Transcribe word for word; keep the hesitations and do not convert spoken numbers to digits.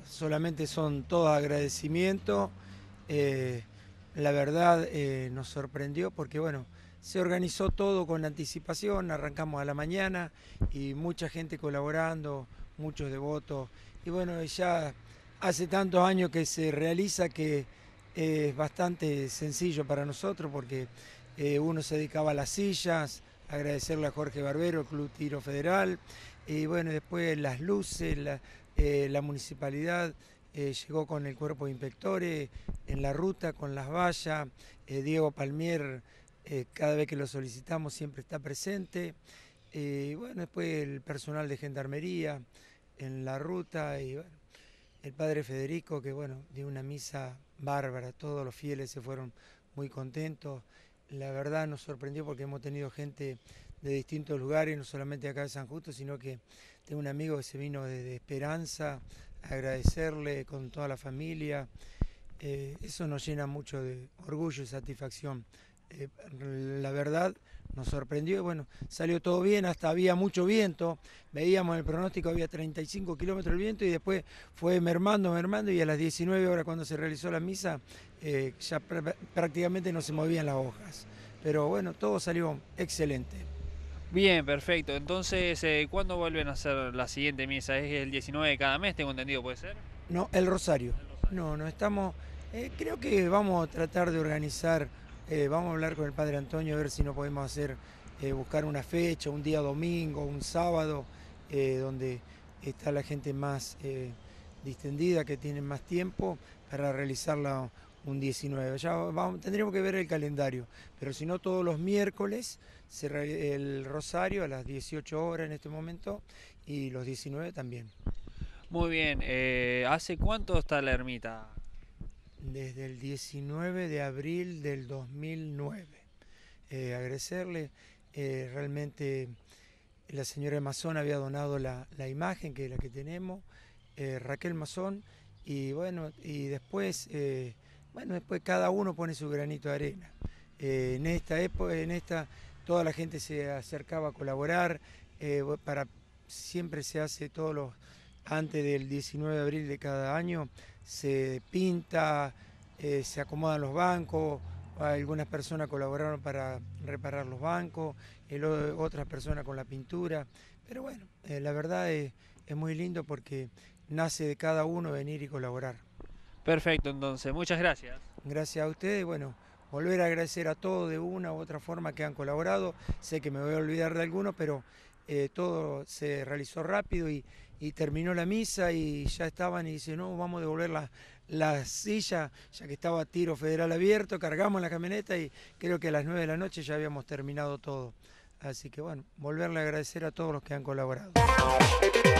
solamente son todos agradecimientos. Eh, la verdad eh, nos sorprendió porque, bueno, se organizó todo con anticipación, arrancamos a la mañana y mucha gente colaborando, muchos devotos. Y bueno, ya hace tantos años que se realiza que es bastante sencillo para nosotros porque eh, uno se dedicaba a las sillas, agradecerle a Jorge Barbero, Club Tiro Federal, y bueno, después las luces, la, eh, la municipalidad eh, llegó con el cuerpo de inspectores en la ruta, con las vallas, eh, Diego Palmier, eh, cada vez que lo solicitamos siempre está presente, y bueno, después el personal de gendarmería en la ruta, y bueno, el padre Federico, que bueno, dio una misa bárbara, todos los fieles se fueron muy contentos. La verdad nos sorprendió porque hemos tenido gente de distintos lugares, no solamente acá de San Justo, sino que tengo un amigo que se vino desde Esperanza a agradecerle con toda la familia. Eh, eso nos llena mucho de orgullo y satisfacción. Eh, la verdad nos sorprendió y bueno, salió todo bien, hasta había mucho viento, veíamos en el pronóstico había treinta y cinco kilómetros de viento y después fue mermando, mermando y a las diecinueve horas cuando se realizó la misa eh, ya pr prácticamente no se movían las hojas. Pero bueno, todo salió excelente. Bien, perfecto. Entonces, eh, ¿cuándo vuelven a hacer la siguiente misa? Es el diecinueve de cada mes, tengo entendido, ¿puede ser? No, el Rosario. El Rosario. No, no estamos. Eh, creo que vamos a tratar de organizar, eh, vamos a hablar con el padre Antonio a ver si no podemos hacer, eh, buscar una fecha, un día domingo, un sábado, eh, donde está la gente más eh, distendida, que tiene más tiempo para realizarla un diecinueve. Ya vamos, tendríamos que ver el calendario, pero si no todos los miércoles se re- el Rosario a las dieciocho horas en este momento y los diecinueve también. Muy bien. Eh, ¿hace cuánto está la ermita? Desde el diecinueve de abril del dos mil nueve. Eh, agradecerle, eh, realmente la señora Mazón había donado la, la imagen, que es la que tenemos, eh, Raquel Mazón, y bueno, y después, eh, bueno, después cada uno pone su granito de arena. Eh, en esta época, en esta, toda la gente se acercaba a colaborar, eh, para, siempre se hace todos los, antes del diecinueve de abril de cada año, se pinta, eh, se acomodan los bancos, algunas personas colaboraron para reparar los bancos, el, otras personas con la pintura, pero bueno, eh, la verdad es, es muy lindo porque nace de cada uno venir y colaborar. Perfecto, entonces, muchas gracias. Gracias a ustedes, bueno, volver a agradecer a todos de una u otra forma que han colaborado. Sé que me voy a olvidar de algunos, pero eh, todo se realizó rápido y, y terminó la misa y ya estaban y dicen, no, vamos a devolver la, la silla, ya que estaba Tiro Federal abierto, cargamos la camioneta y creo que a las nueve de la noche ya habíamos terminado todo. Así que bueno, volverle a agradecer a todos los que han colaborado.